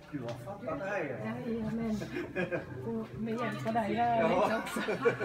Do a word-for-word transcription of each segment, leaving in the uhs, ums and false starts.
Du har fattat det här ju. Jajamän. Och med hjälp av dig här Ja. också.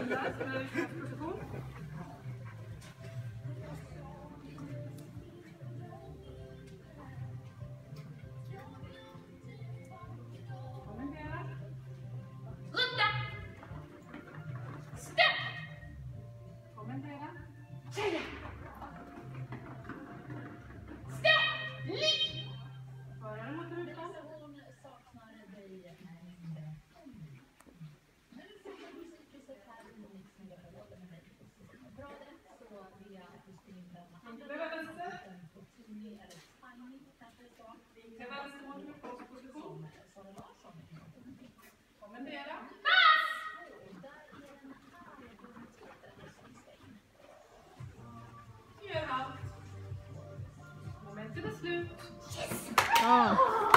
Momentet är slut. Ja.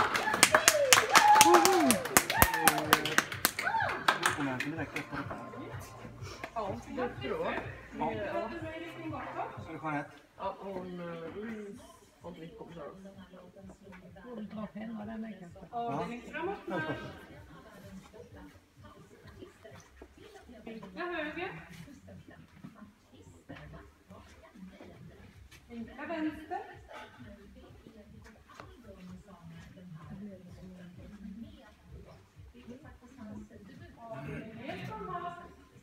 Momenten direkt efter detta. Ja, det tror jag. Ja. Ja. Är det Jeanette? Ja, hon har blivit på så. Hon vill dra penna den här kanske. Avdelning framåt. Vinkla höger. Vinkla vänster. Avdelning från bak.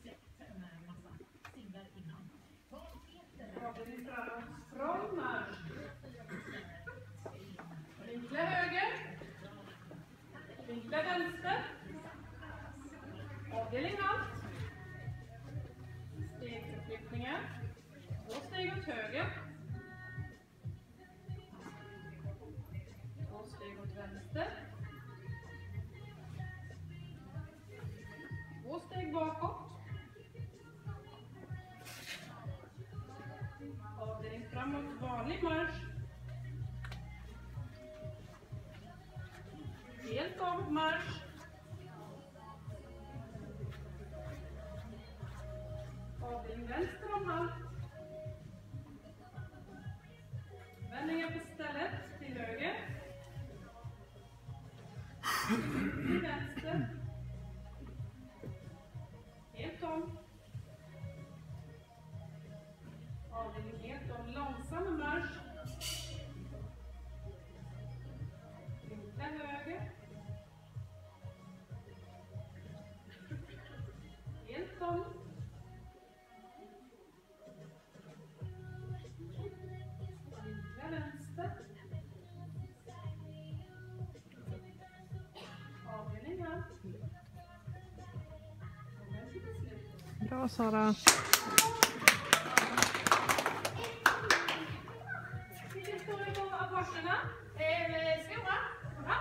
Avdelning framåt från marsch. Vinkla höger. Vinkla vänster. Avdelning allt. Stegförflyttningar. Två steg åt höger. Två steg åt vänster. Två steg bakåt. Avdelning framåt, vanlig marsch. Helt av marsch. Avdelning vänster om halvt. Vändningar på stället till höger. Till vänster. Helt om. Avdelning helt om, långsam marsch. Vinkla höger. Helt om. Vinkla vänster. Avdelning här. Momentet är slut. Bra Sara. Vilken står det på apporterna? Eh, stora? Bra.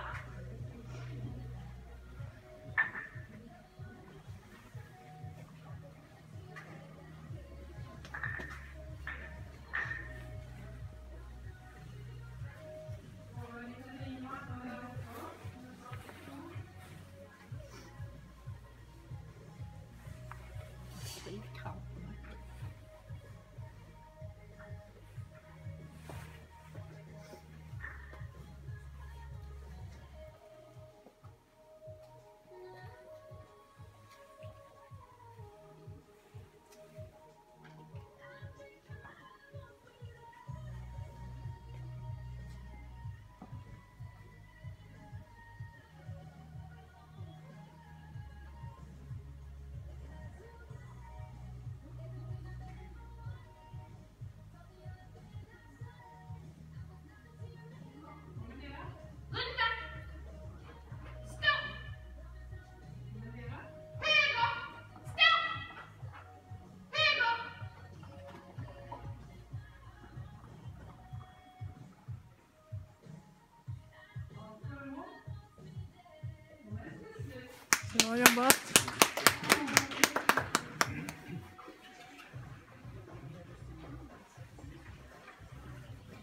Bra jobbat.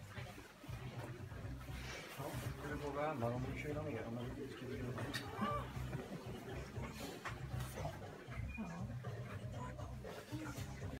Ja, ska vi våga ändra om vi kör ner dem eller ska vi göra det?